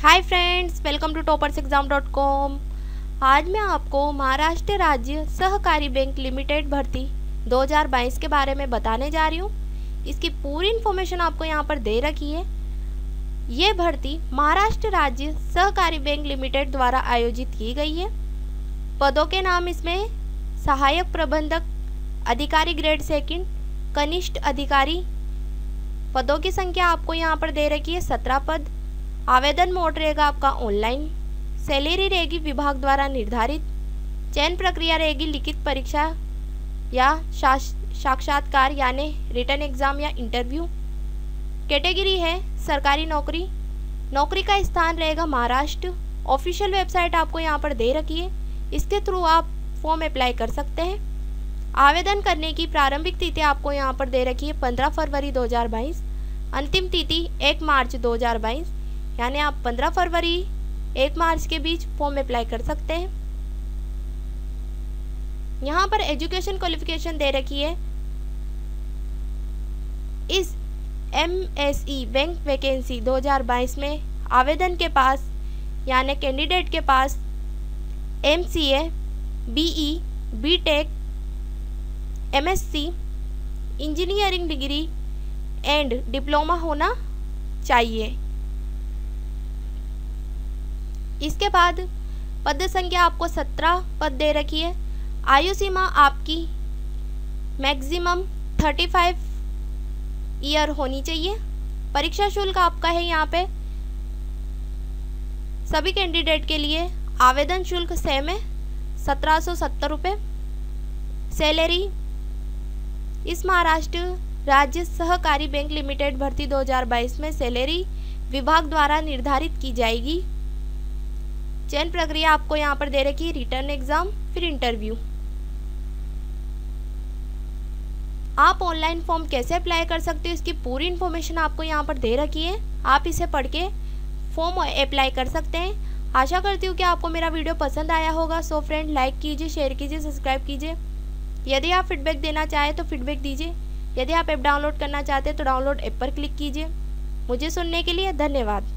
Hi friends, welcome to toppersexam.com। आज मैं आपको महाराष्ट्र राज्य सहकारी बैंक लिमिटेड भर्ती 2022 के बारे में बताने जा रही हूँ। इसकी पूरी इन्फॉर्मेशन आपको यहाँ पर दे रखी है। ये भर्ती महाराष्ट्र राज्य सहकारी बैंक लिमिटेड द्वारा आयोजित की गई है। पदों के नाम इसमें सहायक प्रबंधक, अधिकारी ग्रेड सेकंड, कनिष्ठ अधिकारी। पदों की संख्या आपको यहाँ पर दे रखी है 17 पद। आवेदन मोड रहेगा आपका ऑनलाइन। सैलरी रहेगी विभाग द्वारा निर्धारित। चयन प्रक्रिया रहेगी लिखित परीक्षा या साक्षात्कार यानी रिटन एग्जाम या इंटरव्यू। कैटेगरी है सरकारी नौकरी। नौकरी का स्थान रहेगा महाराष्ट्र। ऑफिशियल वेबसाइट आपको यहाँ पर दे रखी है, इसके थ्रू आप फॉर्म अप्लाई कर सकते हैं। आवेदन करने की प्रारंभिक तिथि आपको यहाँ पर दे रखी है 15 फरवरी 2022। अंतिम तिथि 1 मार्च 2022, यानी आप 15 फरवरी 1 मार्च के बीच फॉर्म अप्लाई कर सकते हैं। यहाँ पर एजुकेशन क्वालिफिकेशन दे रखी है। इस MSE बैंक वैकेंसी 2022 में आवेदन के पास यानी कैंडिडेट के पास MCA, BE, BTech, MSc, engineering degree and diploma होना चाहिए। इसके बाद पद संख्या आपको 17 पद दे रखी है। आयु सीमा आपकी मैक्सिमम 35 ईयर होनी चाहिए। परीक्षा शुल्क आपका है यहाँ पे सभी कैंडिडेट के लिए आवेदन शुल्क सेम है 1770 रुपये। सैलरी इस महाराष्ट्र राज्य सहकारी बैंक लिमिटेड भर्ती 2022 में सैलरी विभाग द्वारा निर्धारित की जाएगी। चयन प्रक्रिया आपको यहाँ पर दे रखी है रिटर्न एग्जाम फिर इंटरव्यू। आप ऑनलाइन फॉर्म कैसे अप्लाई कर सकते हो इसकी पूरी इन्फॉर्मेशन आपको यहाँ पर दे रखी है। आप इसे पढ़ के फॉर्म अप्लाई कर सकते हैं। आशा करती हूँ कि आपको मेरा वीडियो पसंद आया होगा। सो फ्रेंड, लाइक कीजिए, शेयर कीजिए, सब्सक्राइब कीजिए। यदि आप फीडबैक देना चाहें तो फीडबैक दीजिए। यदि आप ऐप डाउनलोड करना चाहते हैं तो डाउनलोड ऐप पर क्लिक कीजिए। मुझे सुनने के लिए धन्यवाद।